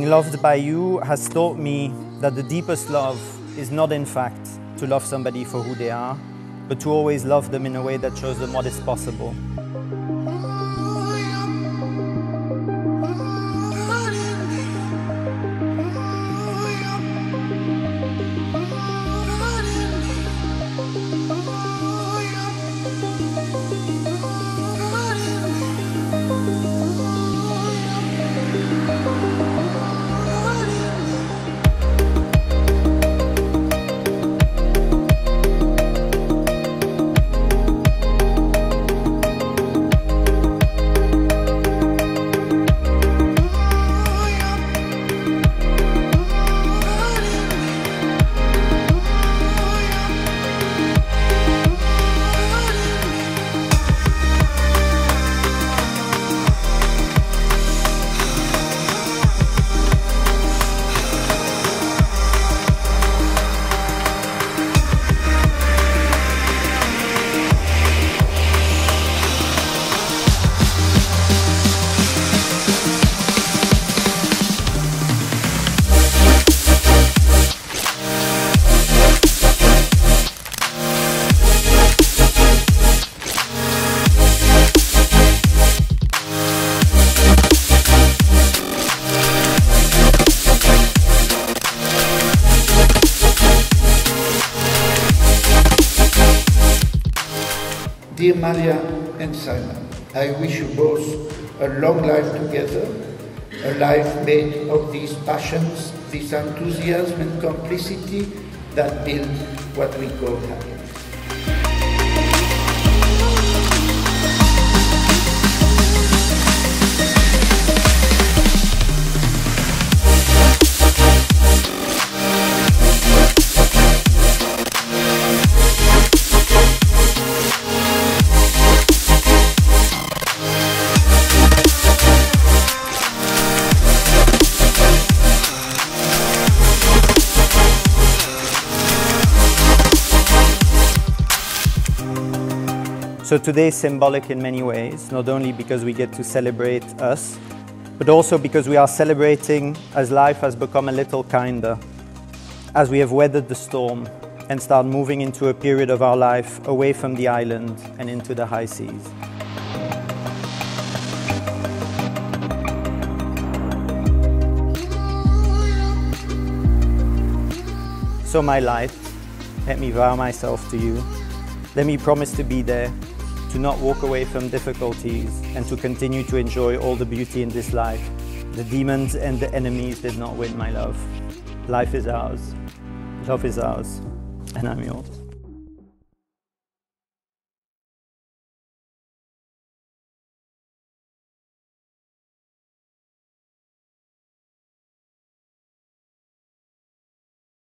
loved by you has taught me that the deepest love is not in fact to love somebody for who they are, but to always love them in a way that shows them what is possible. Dear Malia and Simon, I wish you both a long life together, a life made of these passions, this enthusiasm and complicity that build what we call happiness. So today is symbolic in many ways, not only because we get to celebrate us, but also because we are celebrating as life has become a little kinder, as we have weathered the storm and start moving into a period of our life away from the island and into the high seas. So my light, let me vow myself to you. Let me promise to be there, to not walk away from difficulties, and to continue to enjoy all the beauty in this life. The demons and the enemies did not win, my love. Life is ours, love is ours, and I'm yours.